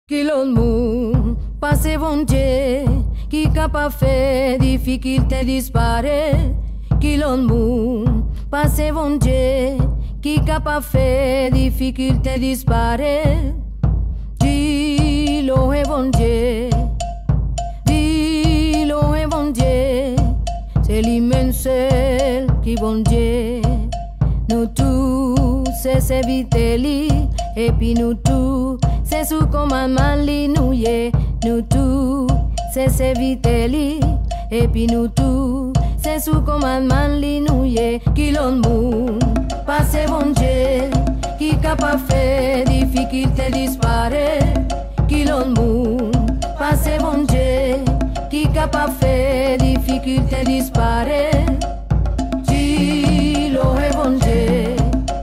Qui l'on mou, passe bon Dieu, qui capable fait difficulté disparaît. Qui l'on mou, passe bon Dieu, qui capable fait difficulté disparaît. Dis-le est bon Dieu, dis-le est bon Dieu, c'est l'immense qui bon Dieu. Nous tous, c'est serviteli, et puis nous tous, c'est sous commandement li nous y. Nous tous, c'est serviteli, et puis nous tous, c'est sous commandement li nous y. Qui l'on mou, passe bon Dieu, qui capable fait difficulté disparaît. Qui l'on mou, passe bon Dieu, qui capable fait difficulté disparaît. Dis-le est bon Dieu,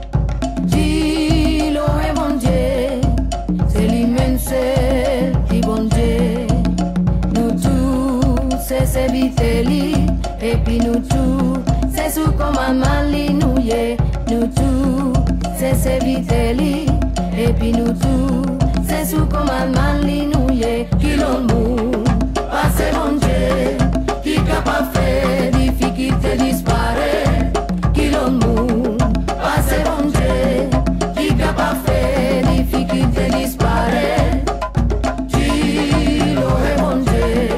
dis-le est bon Dieu, c'est l'immense qui bon Dieu. Nous tous, c'est serviteli, et puis nous tous, c'est sous commandement li nous y. Nous tous, c'est serviteli, et puis nous tous, c'est sous commandement li nous y. Qui l'on mou, passe bon Dieu, qui capable fait difficulté disparaît. Qui l'on mou, passe bon Dieu, qui capable fait difficulté disparaît. Dis-le est bon Dieu,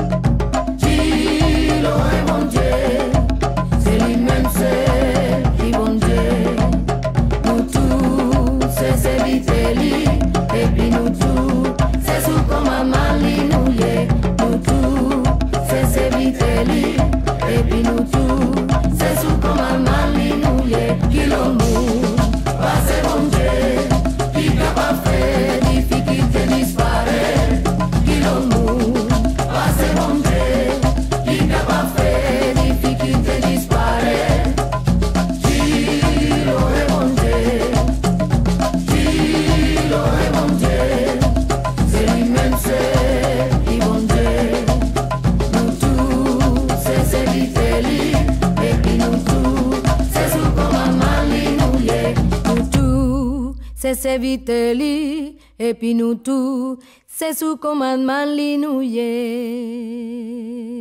dis-le est bon Dieu, c'est l'immense qui bon Dieu. Nous tous, c'est serviteli, et puis nous tous, c'est sous commandement li nous y. Nous tous, c'est serviteli, et puis nous tous, c'est sous commandement li nous y. Qui l'on mou, passe bon Dieu, qui capable fait difficulté disparaît. Qui l'on mou, passe bon Dieu, qui capable fait difficulté disparaît. Dis-le est bon Dieu, dis-le est bon Dieu, c'est l'immense qui bon Dieu. Nous tous, c'est serviteli, et puis nous tous, c'est sous commandement li nous y. Nous tous, c'est serviteli, et puis nous tous, c'est sous commandement li nous y.